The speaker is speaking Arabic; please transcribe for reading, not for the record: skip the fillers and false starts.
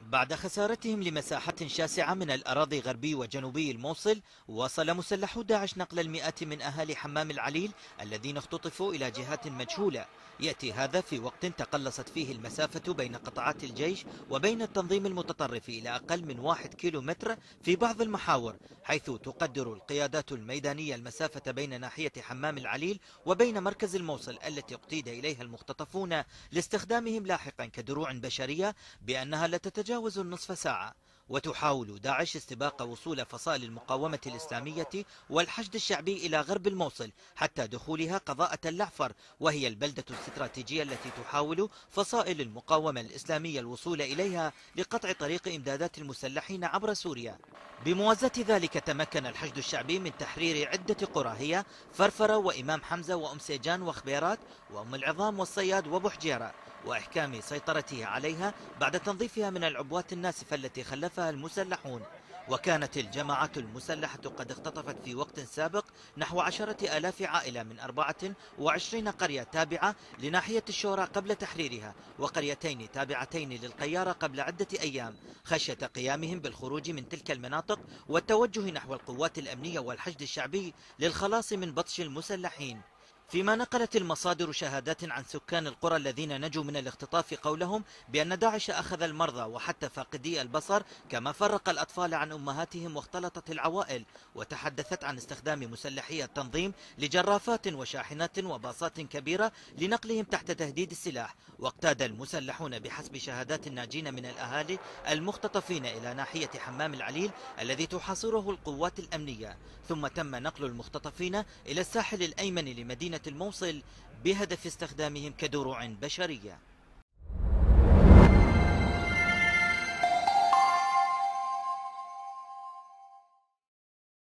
بعد خسارتهم لمساحة شاسعة من الأراضي غربي وجنوبي الموصل، واصل مسلحو داعش نقل المئات من أهالي حمام العليل الذين اختطفوا إلى جهات مجهولة. يأتي هذا في وقت تقلصت فيه المسافة بين قطاعات الجيش وبين التنظيم المتطرف إلى أقل من 1 كيلومتر في بعض المحاور، حيث تقدر القيادات الميدانية المسافة بين ناحية حمام العليل وبين مركز الموصل التي اقتيد إليها المختطفون لاستخدامهم لاحقا كدروع بشرية بأنها لا تتجاوز النصف ساعة. وتحاول داعش استباق وصول فصائل المقاومة الإسلامية والحشد الشعبي إلى غرب الموصل حتى دخولها قضاءة اللعفر، وهي البلدة الاستراتيجية التي تحاول فصائل المقاومة الإسلامية الوصول إليها لقطع طريق إمدادات المسلحين عبر سوريا. بموازاة ذلك تمكن الحشد الشعبي من تحرير عدة قرى هي فرفرة وإمام حمزة وأم سيجان وخبيرات وأم العظام والصياد وبحجيرة، وإحكام سيطرته عليها بعد تنظيفها من العبوات الناسفة التي خلفها المسلحون. وكانت الجماعات المسلحة قد اختطفت في وقت سابق نحو 10,000 عائلة من 24 قرية تابعة لناحية الشورى قبل تحريرها، وقريتين تابعتين للقيارة قبل عدة أيام، خشية قيامهم بالخروج من تلك المناطق والتوجه نحو القوات الأمنية والحشد الشعبي للخلاص من بطش المسلحين. فيما نقلت المصادر شهادات عن سكان القرى الذين نجوا من الاختطاف قولهم بأن داعش أخذ المرضى وحتى فاقدي البصر، كما فرق الأطفال عن أمهاتهم واختلطت العوائل، وتحدثت عن استخدام مسلحي التنظيم لجرافات وشاحنات وباصات كبيرة لنقلهم تحت تهديد السلاح. واقتاد المسلحون بحسب شهادات الناجين من الأهالي المختطفين إلى ناحية حمام العليل الذي تحاصره القوات الأمنية، ثم تم نقل المختطفين إلى الساحل الأيمن لمدينة الموصل بهدف استخدامهم كدروع بشرية.